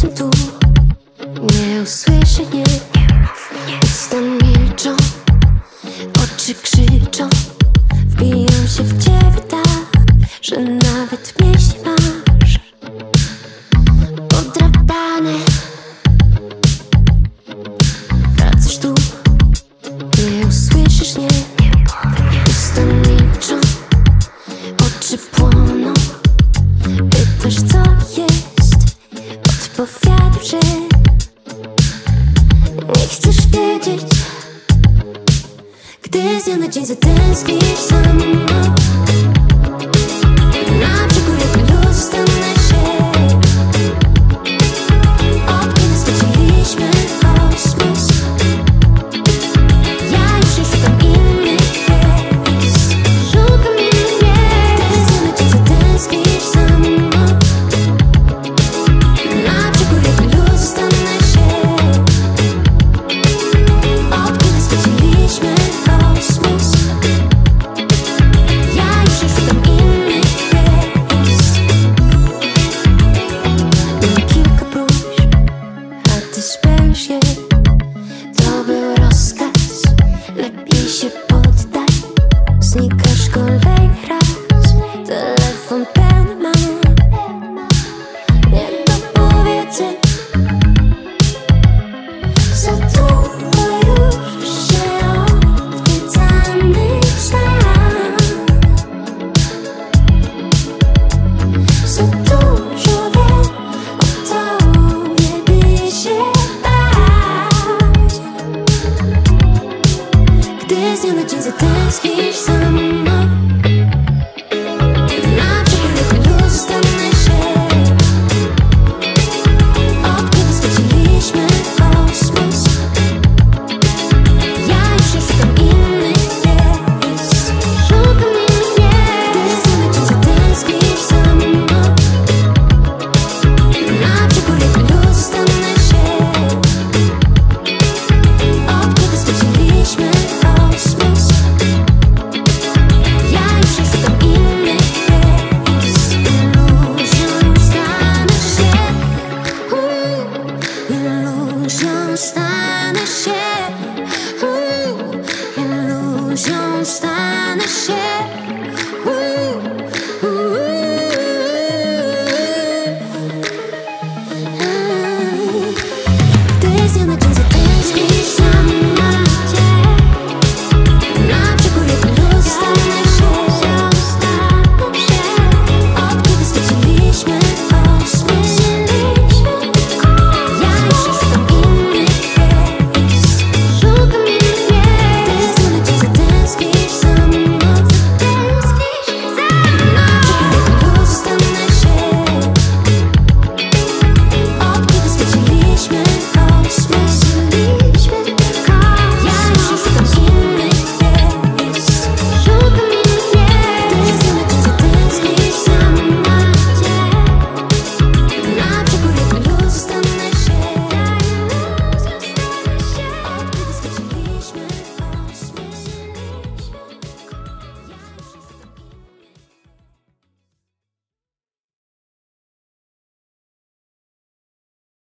wracam tu. Nie usłyszę, nie. Usta milczą, oczy krzyczą. Wbijam się w ciebie tak, że nawet mięśnie masz. Podrapane. Wracasz tu. Nie usłyszysz, nie. Usta milczą, oczy płoną. Pytasz, co jest, odpowiadam, że nie chcesz wiedzieć. Gdy z dnia na dzień zatęsknisz za mną.